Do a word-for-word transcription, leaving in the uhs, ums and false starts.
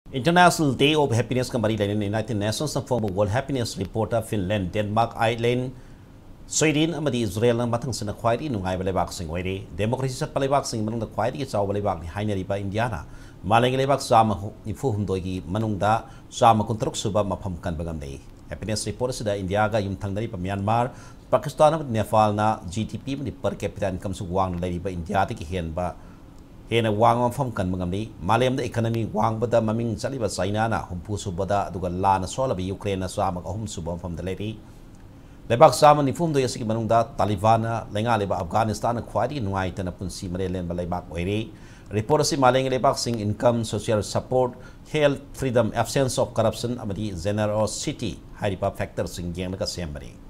International Day of Happiness Kamari Lain United Nations na former World Happiness Reporter Finland, Denmark, Ireland, Sweden amadi Israel ang matang sina khwairi nungai balibak sing oire democracy sa palibak sing manung da khwairi ki chaw balibak ni hainari ba Indiana malang lebak sama ni fu humdoi gi manung da sama kuntruk suba mafam kan bagam nei happiness report sida India ga yum thangdari pa Myanmar Pakistan amadi Nepal na G D P ni per capita income su wang lai ba India ti ki hen ba hena wang mafam kan bagam nei malem da economy wang bada maming chali ba China na humpu subada duga la na sola ba Ukraine na sama ka hum suba mafam da lai Lebak sama ni fum do yasiki manungda Taliban lenga leba Afghanistan na khwadi nuai tana punsi mare len ba lebak oire report si maleng lebak sing income social support health freedom absence of corruption amadi generosity hari pa factor sing jeng ka sembari